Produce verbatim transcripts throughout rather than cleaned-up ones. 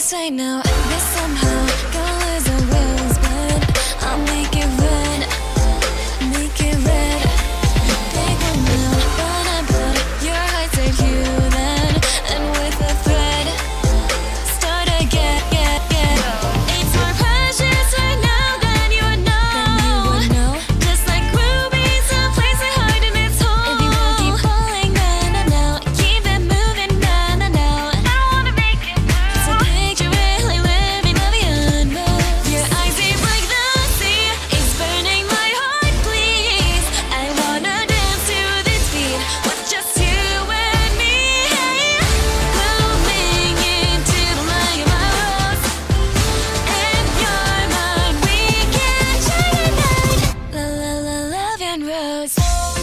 say no. This somehow gonna lose a rosebed. I'll make it red, make it red. Big one now, but I put your heart to you then, and with a thread, start again, yeah, yeah. It's more precious right now than you would know. Than you would know. Just like rubies, a place they hide in its hole. If you won't keep pulling, na na na, keep it moving, na na na. I don't wanna make it worse. So picture it like living on the unbound. Your eyes deep like the sea, it's burning my heart, please. I wanna dance to this beat with just you and me. Blooming into the light of my rose. In your mind, we can shine a night. La la la, love and rose.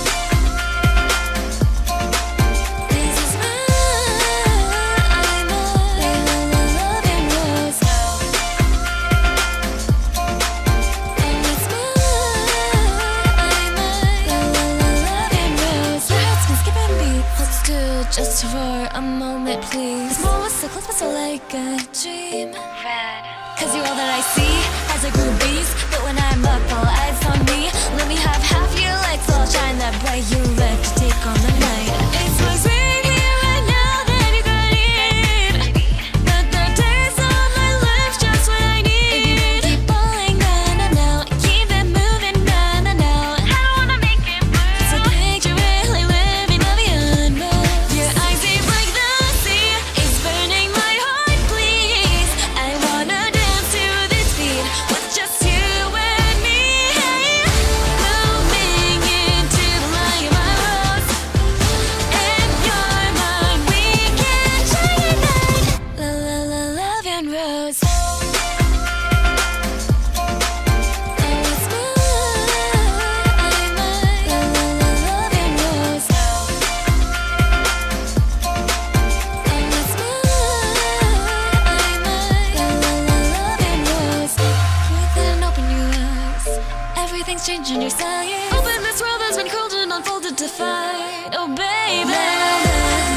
This is mine, I'm a la la la, love and rose. And it's mine, I'm a la la la, love and rose. Your heart's been skipping beat. Hold still just for a moment, please. This moment was so close, but so like a dream. Red. Cause you're all that I see as a rubies. But when I'm up, all eyes on me. Let me have half your legs, so I'll shine that bright. You're ready to take on the night. It's what's right here, right now that you got it. But the taste on my lips, just what I need. If you won't keep pulling, na na na, keep it moving, na na na. I don't wanna make it worse. So picture it like living on the unbound. Your eyes deep like the sea, it's burning my heart, please. I wanna dance to this beat with just you and me. Blooming into the light of my rose. In your mind, we can shine a night. La la la, love and rose. Oh, it's mine, I'm a la la la, love and rose. Oh, it's mine, I'm a la la la, love and rose. Breathe in, open your eyes. Everything's changing your size. Open this world that's been cold and unfolded to fight. Oh, baby.